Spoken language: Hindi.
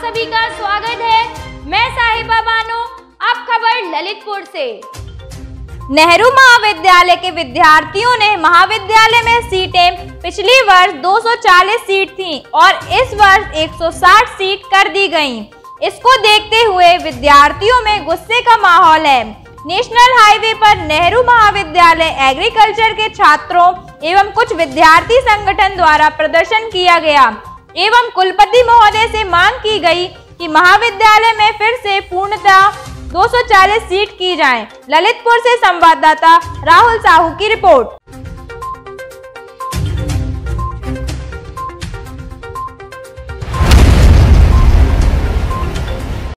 सभी का स्वागत है। मैं साहिबा बानो। अब खबर ललितपुर से। नेहरू महाविद्यालय के विद्यार्थियों ने महाविद्यालय में सीटें पिछली वर्ष 240 सीट थीं और इस वर्ष 160 सीट कर दी गईं। इसको देखते हुए विद्यार्थियों में गुस्से का माहौल है। नेशनल हाईवे पर नेहरू महाविद्यालय एग्रीकल्चर के छात्रों एवं कुछ विद्यार्थी संगठन द्वारा प्रदर्शन किया गया एवं कुलपति महोदय से मांग की गई कि महाविद्यालय में फिर से पूर्णतः 240 सीट की जाए। ललितपुर से संवाददाता राहुल साहू की रिपोर्ट।